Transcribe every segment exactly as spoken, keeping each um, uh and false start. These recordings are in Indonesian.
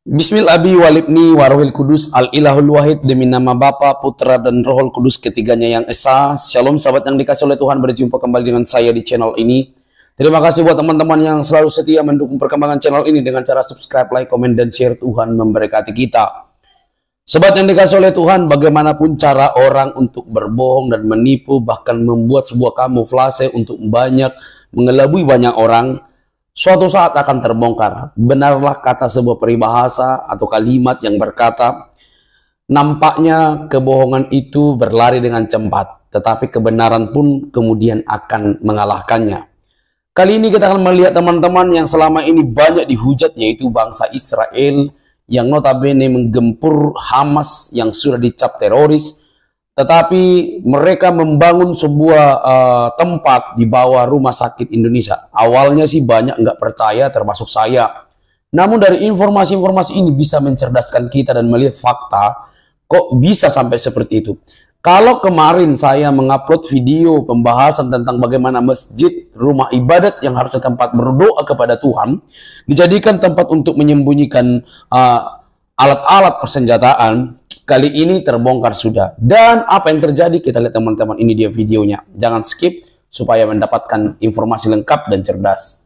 Bismillah abi walibni warohil kudus al ilahul wahid demi nama Bapa, Putra dan Rohul Kudus ketiganya yang esa. Shalom sahabat yang dikasih oleh Tuhan, berjumpa kembali dengan saya di channel ini. Terima kasih buat teman-teman yang selalu setia mendukung perkembangan channel ini dengan cara subscribe, like, komen, dan share. Tuhan memberkati kita. Sobat yang dikasih oleh Tuhan, bagaimanapun cara orang untuk berbohong dan menipu, bahkan membuat sebuah kamuflase untuk banyak mengelabui banyak orang, suatu saat akan terbongkar. Benarlah kata sebuah peribahasa atau kalimat yang berkata, nampaknya kebohongan itu berlari dengan cepat, tetapi kebenaran pun kemudian akan mengalahkannya. Kali ini kita akan melihat teman-teman yang selama ini banyak dihujat, yaitu bangsa Israel yang notabene menggempur Hamas yang sudah dicap teroris, tetapi mereka membangun sebuah uh, tempat di bawah rumah sakit Indonesia. Awalnya sih banyak nggak percaya, termasuk saya. Namun dari informasi-informasi ini bisa mencerdaskan kita dan melihat fakta, kok bisa sampai seperti itu. Kalau kemarin saya mengupload video pembahasan tentang bagaimana masjid, rumah ibadat yang harusnya tempat berdoa kepada Tuhan, dijadikan tempat untuk menyembunyikan alat-alat uh, persenjataan, kali ini terbongkar sudah. Dan apa yang terjadi, kita lihat teman-teman, ini dia videonya. Jangan skip supaya mendapatkan informasi lengkap dan cerdas.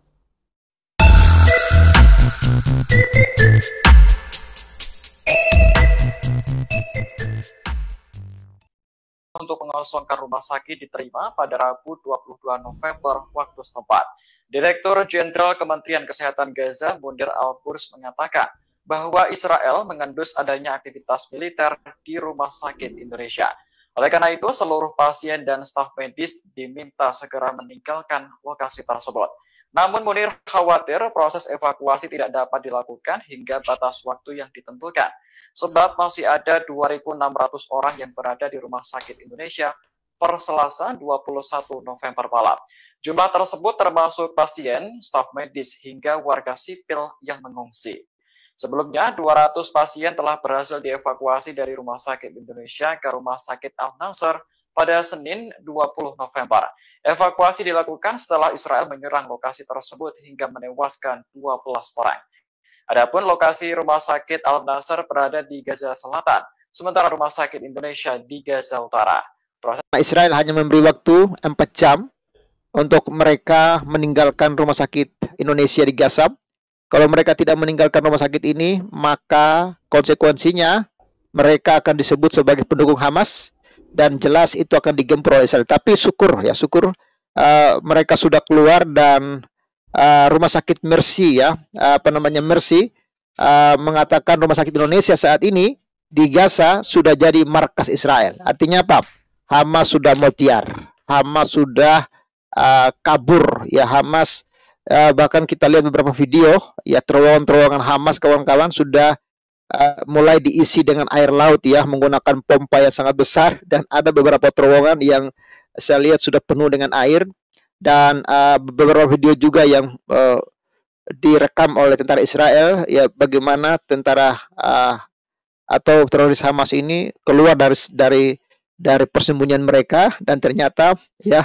Untuk mengosongkan rumah sakit diterima pada Rabu dua puluh dua November waktu setempat. Direktur Jenderal Kementerian Kesehatan Gaza, Munir Al-Burs, mengatakan bahwa Israel mengendus adanya aktivitas militer di rumah sakit Indonesia. Oleh karena itu, seluruh pasien dan staf medis diminta segera meninggalkan lokasi tersebut. Namun Munir khawatir proses evakuasi tidak dapat dilakukan hingga batas waktu yang ditentukan, sebab masih ada dua ribu enam ratus orang yang berada di rumah sakit Indonesia per Selasa dua puluh satu November malam. Jumlah tersebut termasuk pasien, staf medis, hingga warga sipil yang mengungsi. Sebelumnya, dua ratus pasien telah berhasil dievakuasi dari Rumah Sakit Indonesia ke Rumah Sakit Al-Nasr pada Senin dua puluh November. Evakuasi dilakukan setelah Israel menyerang lokasi tersebut hingga menewaskan dua belas orang. Adapun lokasi Rumah Sakit Al-Nasr berada di Gaza Selatan, sementara Rumah Sakit Indonesia di Gaza Utara. Proses Israel hanya memberi waktu empat jam untuk mereka meninggalkan Rumah Sakit Indonesia di Gaza. Kalau mereka tidak meninggalkan rumah sakit ini, maka konsekuensinya mereka akan disebut sebagai pendukung Hamas, dan jelas itu akan digempur oleh Israel. Tapi syukur ya, syukur uh, mereka sudah keluar, dan uh, rumah sakit Mercy ya, uh, apa namanya Mercy uh, mengatakan rumah sakit Indonesia saat ini di Gaza sudah jadi markas Israel. Artinya apa? Hamas sudah motiar, Hamas sudah uh, kabur ya, Hamas uh, bahkan kita lihat beberapa video ya, terowongan-terowongan Hamas kawan-kawan sudah Uh, mulai diisi dengan air laut ya, menggunakan pompa yang sangat besar, dan ada beberapa terowongan yang saya lihat sudah penuh dengan air, dan uh, beberapa video juga yang uh, direkam oleh tentara Israel ya, bagaimana tentara uh, atau teroris Hamas ini keluar dari dari dari persembunyian mereka, dan ternyata ya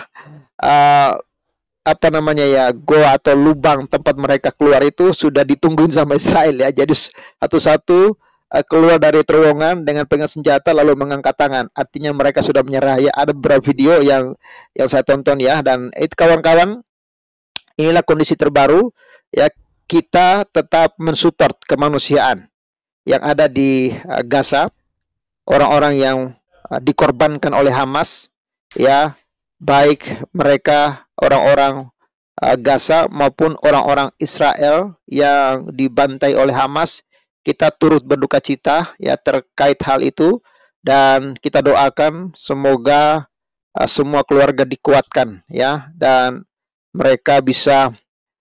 uh, apa namanya ya, goa atau lubang tempat mereka keluar itu sudah ditungguin sama Israel ya. Jadi satu-satu uh, keluar dari terowongan dengan pegang senjata lalu mengangkat tangan. Artinya mereka sudah menyerah ya. Ada beberapa video yang yang saya tonton ya, dan itu kawan-kawan, inilah kondisi terbaru ya. Kita tetap mensupport kemanusiaan yang ada di uh, Gaza, orang-orang yang uh, dikorbankan oleh Hamas ya, baik mereka orang-orang uh, Gaza maupun orang-orang Israel yang dibantai oleh Hamas. Kita turut berduka cita ya terkait hal itu, dan kita doakan semoga uh, semua keluarga dikuatkan ya, dan mereka bisa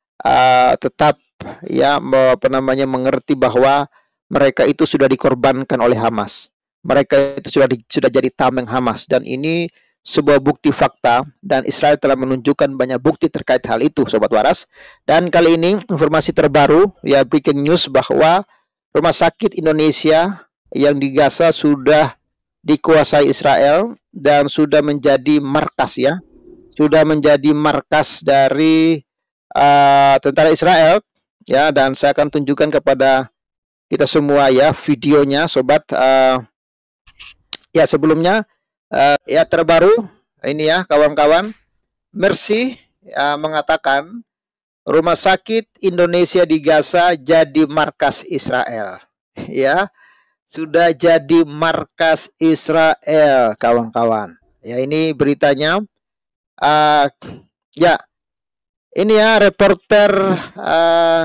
uh, tetap ya apa namanya mengerti bahwa mereka itu sudah dikorbankan oleh Hamas. Mereka itu sudah di, sudah jadi tameng Hamas, dan ini sebuah bukti fakta, dan Israel telah menunjukkan banyak bukti terkait hal itu, Sobat Waras. Dan kali ini informasi terbaru ya, breaking news, bahwa rumah sakit Indonesia yang di Gaza sudah dikuasai Israel dan sudah menjadi markas ya, sudah menjadi markas dari uh, tentara Israel ya. Dan saya akan tunjukkan kepada kita semua ya videonya sobat. Uh, ya sebelumnya uh, ya terbaru ini ya kawan-kawan, Mercy uh, mengatakan rumah sakit Indonesia di Gaza jadi markas Israel. Ya, sudah jadi markas Israel kawan-kawan. Ya ini beritanya. Uh, ya ini ya reporter uh,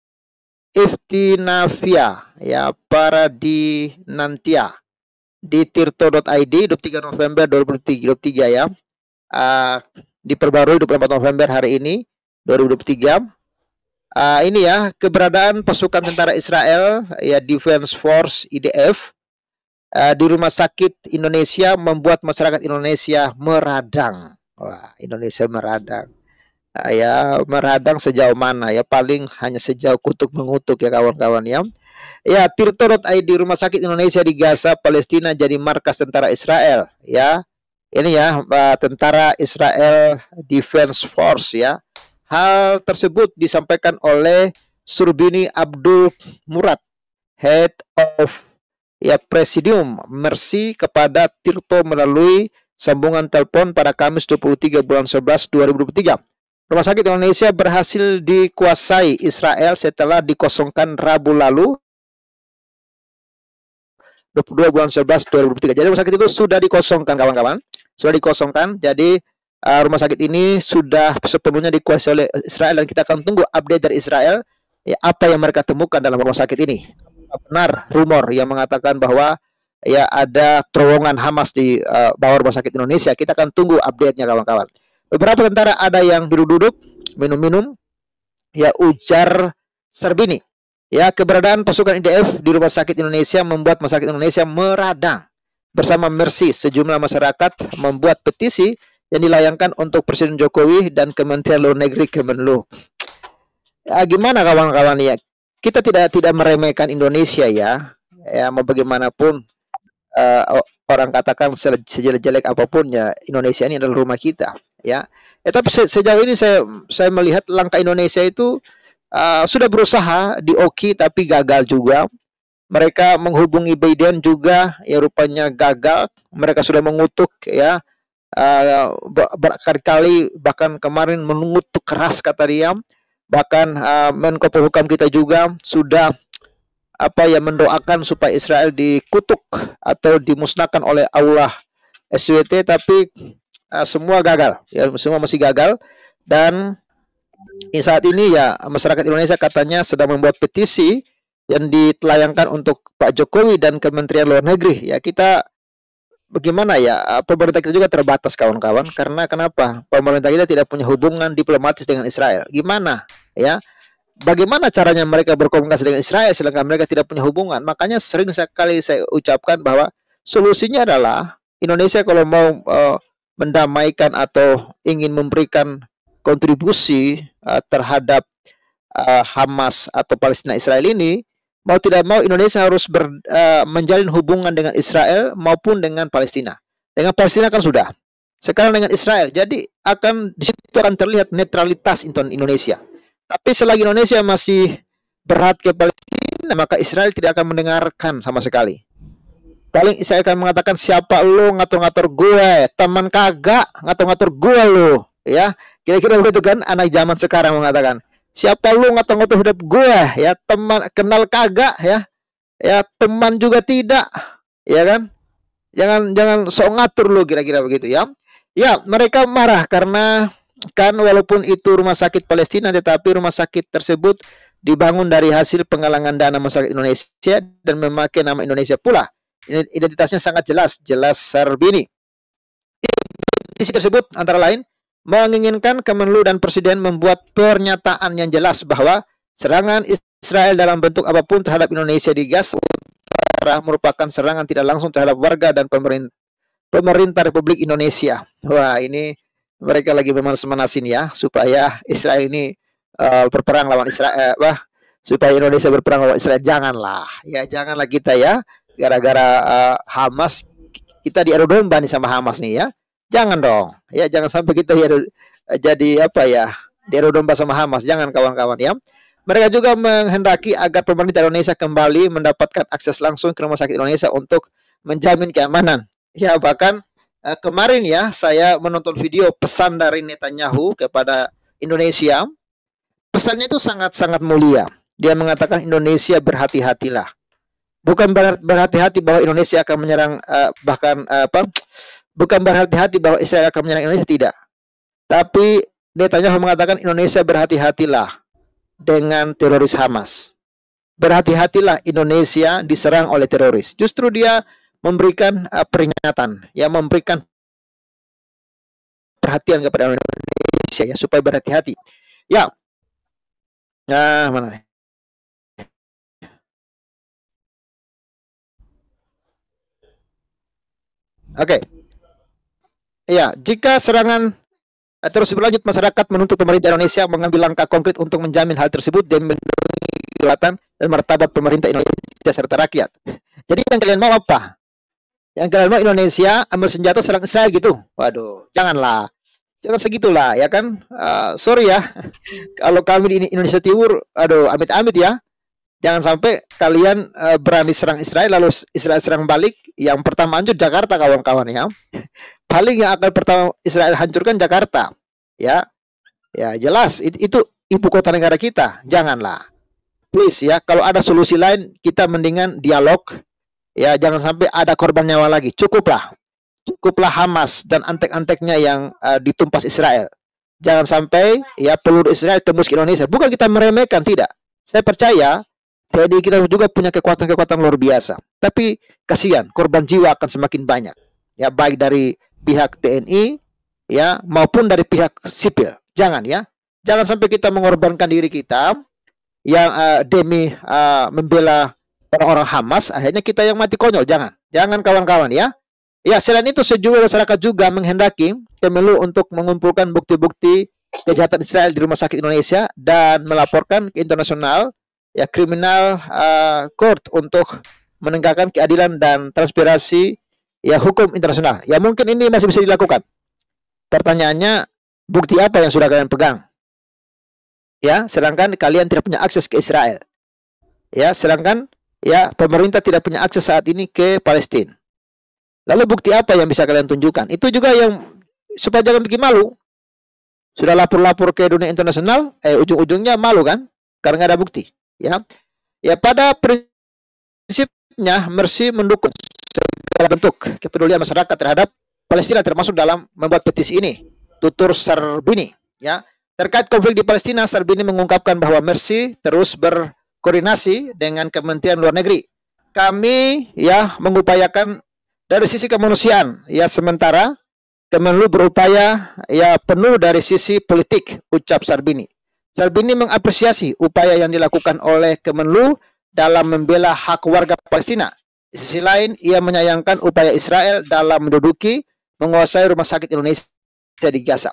Iftinavia ya para di Nantia di tirto titik i d dua puluh tiga November dua ribu dua puluh tiga ya. Uh, diperbarui dua puluh empat November hari ini dua ribu dua puluh tiga. Uh, ini ya keberadaan pasukan tentara Israel ya Defense Force I D F uh, di rumah sakit Indonesia membuat masyarakat Indonesia meradang. Wah, Indonesia meradang. Uh, ya meradang sejauh mana ya, paling hanya sejauh kutuk mengutuk ya kawan-kawan ya. Ya, tirto titik i d rumah sakit Indonesia di Gaza, Palestina jadi markas tentara Israel ya. Ini ya uh, tentara Israel Defense Force ya. Hal tersebut disampaikan oleh Surbini Abdul Murad, Head of ya Presidium Mercy kepada Tirto melalui sambungan telepon pada Kamis dua puluh tiga bulan sebelas dua ribu dua puluh tiga. Rumah sakit Indonesia berhasil dikuasai Israel setelah dikosongkan Rabu lalu dua puluh dua bulan sebelas dua ribu dua puluh tiga. Jadi rumah sakit itu sudah dikosongkan kawan-kawan. Sudah dikosongkan. Jadi uh, rumah sakit ini sudah sepenuhnya dikuasai oleh Israel dan kita akan tunggu update dari Israel ya, apa yang mereka temukan dalam rumah sakit ini. Benar rumor yang mengatakan bahwa ya ada terowongan Hamas di uh, bawah rumah sakit Indonesia. Kita akan tunggu update-nya kawan-kawan. Beberapa tentara ada yang duduk-duduk, minum-minum, ya ujar Serbini. Ya, keberadaan pasukan I D F di rumah sakit Indonesia membuat masyarakat Indonesia meradang. Bersama Mercy, sejumlah masyarakat membuat petisi yang dilayangkan untuk Presiden Jokowi dan Kementerian Luar Negeri Kemenlu. Ya, gimana kawan-kawan ya? Kita tidak tidak meremehkan Indonesia ya. Ya, mau bagaimanapun uh, orang katakan sejelek-jelek apapun ya, Indonesia ini adalah rumah kita. Ya, ya tapi se sejauh ini saya saya melihat langkah Indonesia itu uh, sudah berusaha di Oki tapi gagal juga. Mereka menghubungi Biden juga ya rupanya gagal. Mereka sudah mengutuk ya uh, berkali-kali, bahkan kemarin mengutuk keras kata dia. Bahkan uh, Menko Polhukam kita juga sudah apa ya mendoakan supaya Israel dikutuk atau dimusnahkan oleh Allah S W T, tapi Uh, semua gagal, ya semua masih gagal. Dan ini saat ini ya masyarakat Indonesia katanya sedang membuat petisi yang ditelayangkan untuk Pak Jokowi dan Kementerian Luar Negeri. Ya kita bagaimana ya, pemerintah kita juga terbatas kawan-kawan. Karena kenapa? Pemerintah kita tidak punya hubungan diplomatis dengan Israel. Gimana ya? Bagaimana caranya mereka berkomunikasi dengan Israel sedangkan mereka tidak punya hubungan? Makanya sering sekali saya ucapkan bahwa solusinya adalah Indonesia kalau mau uh, mendamaikan atau ingin memberikan kontribusi uh, terhadap uh, Hamas atau Palestina Israel ini, mau tidak mau Indonesia harus ber, uh, menjalin hubungan dengan Israel maupun dengan Palestina. Dengan Palestina kan sudah, sekarang dengan Israel. Jadi akan di situ akan terlihat netralitas Indonesia. Tapi selagi Indonesia masih berat ke Palestina, maka Israel tidak akan mendengarkan sama sekali. Paling saya akan mengatakan, siapa lu ngatur-ngatur gue, teman kagak ngatur-ngatur gue lu, ya kira-kira begitu kan anak zaman sekarang mengatakan, siapa lu ngatur-ngatur hidup gue, ya teman kenal kagak, ya ya teman juga tidak, ya kan, jangan jangan sok ngatur lu, kira-kira begitu ya. Ya mereka marah karena kan walaupun itu rumah sakit Palestina, tetapi rumah sakit tersebut dibangun dari hasil penggalangan dana masyarakat Indonesia dan memakai nama Indonesia pula. Identitasnya sangat jelas, jelas Serbini. Isi tersebut antara lain menginginkan Kemenlu dan Presiden membuat pernyataan yang jelas bahwa serangan Israel dalam bentuk apapun terhadap Indonesia di Gaza merupakan serangan tidak langsung terhadap warga dan pemerintah pemerintah Republik Indonesia. Wah, ini mereka lagi memanas-manasin ya supaya Israel ini uh, berperang lawan Israel, wah supaya Indonesia berperang lawan Israel. Janganlah, ya janganlah kita ya. Gara-gara uh, Hamas kita diadu domba nih sama Hamas nih ya, jangan dong ya, jangan sampai kita ya, jadi apa ya diadu domba sama Hamas, jangan kawan-kawan ya. Mereka juga menghendaki agar pemerintah Indonesia kembali mendapatkan akses langsung ke rumah sakit Indonesia untuk menjamin keamanan. Ya, bahkan uh, kemarin ya, saya menonton video pesan dari Netanyahu kepada Indonesia. Pesannya itu sangat-sangat mulia. Dia mengatakan Indonesia berhati-hatilah. Bukan berhati-hati bahwa Indonesia akan menyerang, uh, bahkan uh, apa? Bukan berhati-hati bahwa Israel akan menyerang Indonesia, tidak. Tapi Netanyahu mengatakan Indonesia berhati-hatilah dengan teroris Hamas. Berhati-hatilah Indonesia diserang oleh teroris. Justru dia memberikan uh, peringatan, ya, memberikan perhatian kepada Indonesia ya, supaya berhati-hati. Ya. Nah, mana? Oke. Okay. Ya, jika serangan terus berlanjut, masyarakat menuntut pemerintah Indonesia mengambil langkah konkret untuk menjamin hal tersebut dan melindungi kedaulatan dan martabat pemerintah Indonesia serta rakyat. Jadi yang kalian mau apa? Yang kalian mau Indonesia ambil senjata serang Israel gitu? Waduh, janganlah. Jangan segitulah, ya kan? Uh, sorry ya, kalau kami di Indonesia Timur, aduh, amit-amit ya. Jangan sampai kalian uh, berani serang Israel, lalu Israel serang balik. Yang pertama hancur Jakarta, kawan-kawan ya. Paling yang akan pertama Israel hancurkan Jakarta, ya, ya jelas itu, itu ibu kota negara kita. Janganlah, please ya. Kalau ada solusi lain, kita mendingan dialog, ya. Jangan sampai ada korban nyawa lagi. Cukuplah, cukuplah Hamas dan antek-anteknya yang uh, ditumpas Israel. Jangan sampai ya peluru Israel tembus ke Indonesia. Bukan kita meremehkan, tidak. Saya percaya T N I kita juga punya kekuatan-kekuatan luar biasa. Tapi kasihan, korban jiwa akan semakin banyak. Ya, baik dari pihak T N I ya maupun dari pihak sipil. Jangan ya. Jangan sampai kita mengorbankan diri kita yang uh, demi uh, membela orang-orang Hamas, akhirnya kita yang mati konyol. Jangan. Jangan kawan-kawan ya. Ya, selain itu sejumlah masyarakat juga menghendaki Kemenlu untuk mengumpulkan bukti-bukti kejahatan Israel di rumah sakit Indonesia dan melaporkan ke internasional ya kriminal uh, court untuk menegakkan keadilan dan transparansi ya hukum internasional. Ya mungkin ini masih bisa dilakukan. Pertanyaannya, bukti apa yang sudah kalian pegang? Ya, sedangkan kalian tidak punya akses ke Israel. Ya, sedangkan ya pemerintah tidak punya akses saat ini ke Palestina. Lalu bukti apa yang bisa kalian tunjukkan? Itu juga yang supaya jangan bikin malu. Sudah lapor-lapor ke dunia internasional, eh ujung-ujungnya malu kan? Karena nggak ada bukti. Ya, ya pada prinsipnya Mercy mendukung segala bentuk kepedulian masyarakat terhadap Palestina, termasuk dalam membuat petisi ini. Tutur Sarbini, ya, terkait konflik di Palestina, Sarbini mengungkapkan bahwa Mercy terus berkoordinasi dengan Kementerian Luar Negeri. Kami ya mengupayakan dari sisi kemanusiaan, ya sementara Kemenlu berupaya ya penuh dari sisi politik, ucap Sarbini. Sarbini mengapresiasi upaya yang dilakukan oleh Kemenlu dalam membela hak warga Palestina. Di sisi lain, ia menyayangkan upaya Israel dalam menduduki, menguasai rumah sakit Indonesia di Gaza.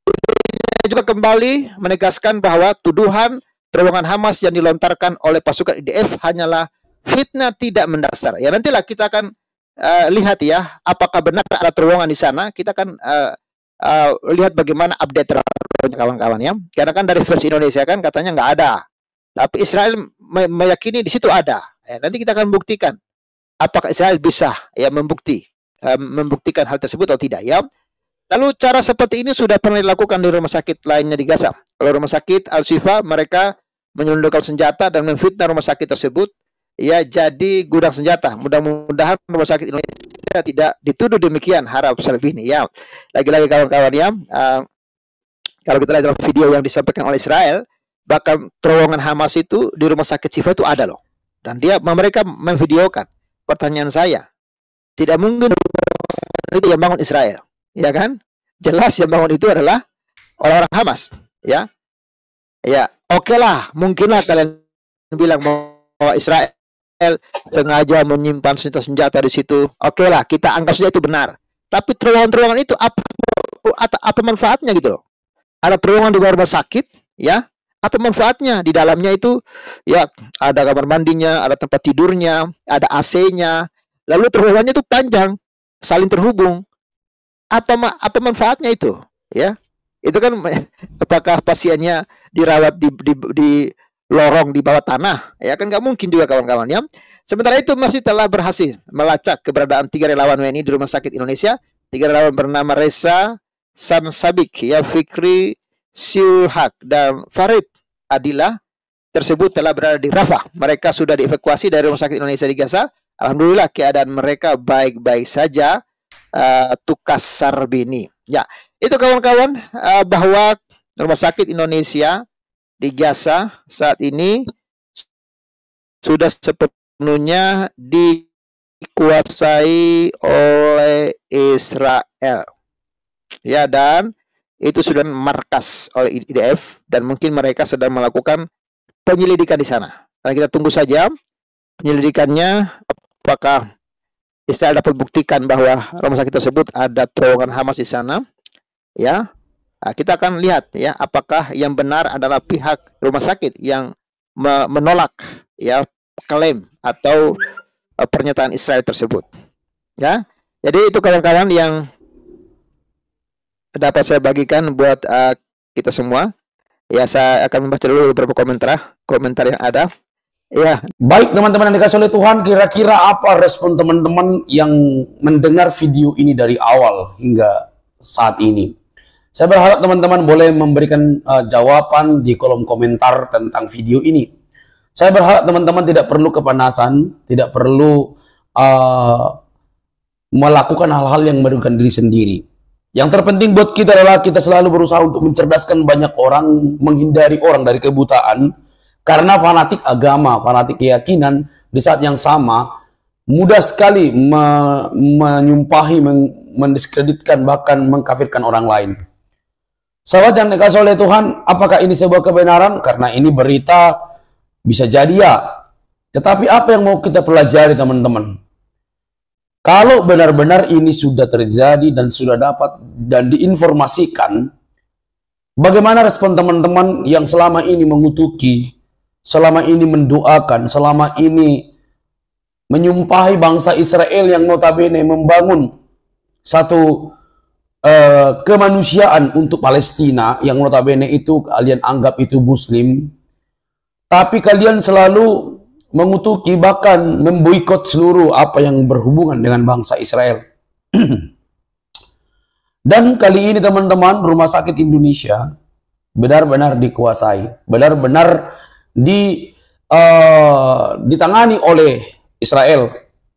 Ia juga kembali menegaskan bahwa tuduhan terowongan Hamas yang dilontarkan oleh pasukan I D F hanyalah fitnah tidak mendasar. Ya nantilah kita akan uh, lihat ya, apakah benar ada terowongan di sana. Kita akan uh, uh, lihat bagaimana update terowongan kawan-kawan ya. Karena kan dari versi Indonesia kan katanya nggak ada. Tapi Israel me meyakini di situ ada. Ya, nanti kita akan buktikan apakah Israel bisa ya membukti uh, membuktikan hal tersebut atau tidak ya. Lalu cara seperti ini sudah pernah dilakukan di rumah sakit lainnya di Gaza. Kalau rumah sakit Al-Shifa, mereka menyelundupkan senjata dan memfitnah rumah sakit tersebut ya jadi gudang senjata. Mudah-mudahan rumah sakit Indonesia tidak dituduh demikian, harap Sarbini ya. Lagi-lagi kawan-kawan ya, uh, kalau kita lihat dalam video yang disampaikan oleh Israel, bahkan terowongan Hamas itu di rumah sakit Shifa itu ada loh. Dan dia mereka memvideokan. Pertanyaan saya, tidak mungkin itu yang bangun Israel. Ya kan? Jelas yang bangun itu adalah orang-orang Hamas, ya. Ya, oke okay lah, mungkinlah kalian bilang bahwa Israel sengaja menyimpan senjata-senjata di situ. Oke okay lah, kita anggap saja itu benar. Tapi terowongan-terowongan itu apa, apa apa manfaatnya gitu loh? Ada terowongan di rumah sakit, ya. Apa manfaatnya? Di dalamnya itu ya ada kamar mandinya, ada tempat tidurnya, ada A C-nya. Lalu terowongannya itu panjang, saling terhubung. Apa apa manfaatnya itu ya? Itu kan apakah pasiennya dirawat di di, di lorong di bawah tanah, ya kan nggak mungkin juga kawan-kawan ya. Sementara itu masih telah berhasil melacak keberadaan tiga relawan W N I di Rumah Sakit Indonesia. Tiga relawan bernama Reza Sansabik, ya Fikri Siulhak dan Farid Adila tersebut telah berada di Rafah. Mereka sudah dievakuasi dari Rumah Sakit Indonesia di Gaza. Alhamdulillah keadaan mereka baik-baik saja. Uh, Tukas Sarbini. Ya, itu kawan-kawan uh, bahwa Rumah Sakit Indonesia di Gaza saat ini sudah sepenuhnya dikuasai oleh Israel. Ya, dan itu sudah markas oleh I D F dan mungkin mereka sedang melakukan penyelidikan di sana. Nah, kita tunggu saja penyelidikannya apakah Israel dapat buktikan bahwa rumah sakit tersebut ada terowongan Hamas di sana. Ya, nah, kita akan lihat ya apakah yang benar adalah pihak rumah sakit yang me menolak ya klaim atau uh, pernyataan Israel tersebut. Ya, jadi itu kawan-kawan yang dapat saya bagikan buat uh, kita semua. Ya, saya akan membaca dulu beberapa komentar komentar yang ada. Ya. Baik teman-teman yang dikasih oleh Tuhan, kira-kira apa respon teman-teman yang mendengar video ini dari awal hingga saat ini? Saya berharap teman-teman boleh memberikan uh, jawaban di kolom komentar tentang video ini. Saya berharap teman-teman tidak perlu kepanasan, tidak perlu uh, melakukan hal-hal yang merugikan diri sendiri. Yang terpenting buat kita adalah kita selalu berusaha untuk mencerdaskan banyak orang, menghindari orang dari kebutaan. Karena fanatik agama, fanatik keyakinan di saat yang sama mudah sekali me menyumpahi, men mendiskreditkan, bahkan mengkafirkan orang lain. Sahabat yang dikasih oleh Tuhan, apakah ini sebuah kebenaran? Karena ini berita, bisa jadi ya. Tetapi apa yang mau kita pelajari teman-teman? Kalau benar-benar ini sudah terjadi dan sudah dapat dan diinformasikan, bagaimana respon teman-teman yang selama ini mengutuki, selama ini mendoakan, selama ini menyumpahi bangsa Israel yang notabene membangun satu uh, kemanusiaan untuk Palestina, yang notabene itu kalian anggap itu Muslim, tapi kalian selalu mengutuki bahkan memboikot seluruh apa yang berhubungan dengan bangsa Israel. Dan kali ini teman-teman, Rumah Sakit Indonesia benar-benar dikuasai, benar-benar di uh, ditangani oleh Israel.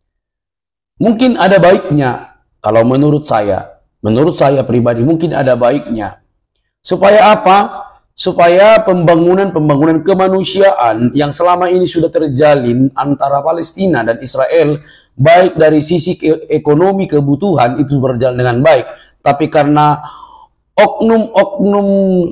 Mungkin ada baiknya, kalau menurut saya, menurut saya pribadi mungkin ada baiknya. Supaya apa? Supaya pembangunan-pembangunan kemanusiaan yang selama ini sudah terjalin antara Palestina dan Israel, baik dari sisi ke ekonomi kebutuhan itu berjalan dengan baik. Tapi karena oknum-oknum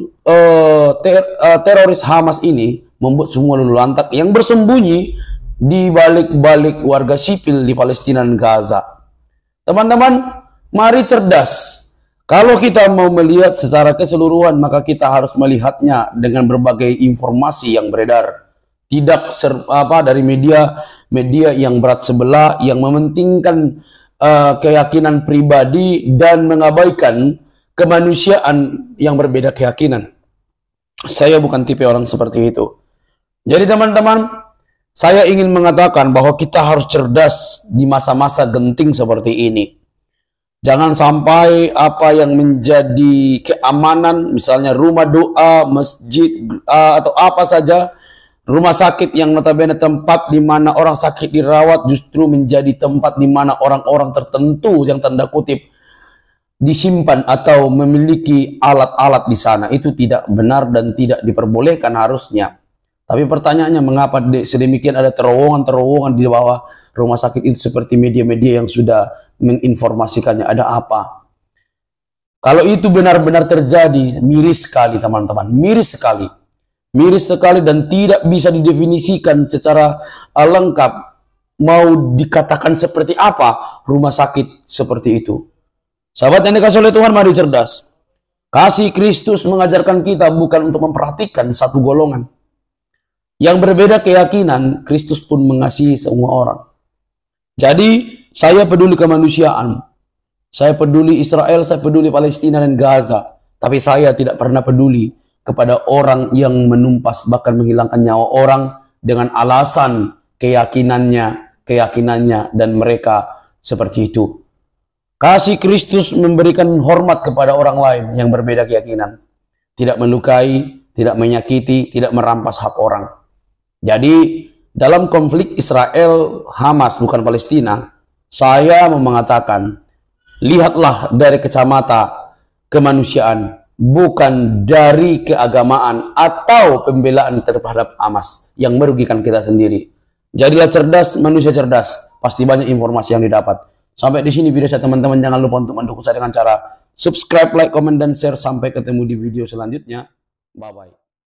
uh, ter uh, teroris Hamas ini membuat semua lulu lantak yang bersembunyi di balik-balik warga sipil di Palestina dan Gaza. Teman-teman, mari cerdas. Kalau kita mau melihat secara keseluruhan, maka kita harus melihatnya dengan berbagai informasi yang beredar. Tidak ser apa dari media media yang berat sebelah, yang mementingkan uh, keyakinan pribadi dan mengabaikan kemanusiaan yang berbeda keyakinan. Saya bukan tipe orang seperti itu. Jadi teman-teman, saya ingin mengatakan bahwa kita harus cerdas di masa-masa genting seperti ini. Jangan sampai apa yang menjadi keamanan, misalnya rumah doa, masjid, uh, atau apa saja, rumah sakit yang notabene tempat di mana orang sakit dirawat justru menjadi tempat di mana orang-orang tertentu yang tanda kutip disimpan atau memiliki alat-alat di sana. Itu tidak benar dan tidak diperbolehkan harusnya. Tapi pertanyaannya, mengapa sedemikian ada terowongan-terowongan di bawah rumah sakit itu seperti media-media yang sudah menginformasikannya? Ada apa? Kalau itu benar-benar terjadi, miris sekali teman-teman, miris sekali. Miris sekali dan tidak bisa didefinisikan secara lengkap. Mau dikatakan seperti apa rumah sakit seperti itu? Sahabat yang dikasih oleh Tuhan, mari cerdas. Kasih Kristus mengajarkan kita bukan untuk memperhatikan satu golongan. Yang berbeda keyakinan, Kristus pun mengasihi semua orang. Jadi, saya peduli kemanusiaan. Saya peduli Israel, saya peduli Palestina dan Gaza. Tapi saya tidak pernah peduli kepada orang yang menumpas bahkan menghilangkan nyawa orang dengan alasan keyakinannya, keyakinannya dan mereka seperti itu. Kasih Kristus memberikan hormat kepada orang lain yang berbeda keyakinan. Tidak melukai, tidak menyakiti, tidak merampas hak orang. Jadi dalam konflik Israel Hamas bukan Palestina, saya mau mengatakan, lihatlah dari kacamata kemanusiaan, bukan dari keagamaan atau pembelaan terhadap Hamas yang merugikan kita sendiri. Jadilah cerdas, manusia cerdas, pasti banyak informasi yang didapat. Sampai di sini video saya teman-teman, jangan lupa untuk mendukung saya dengan cara subscribe, like, comment, dan share. Sampai ketemu di video selanjutnya. Bye-bye.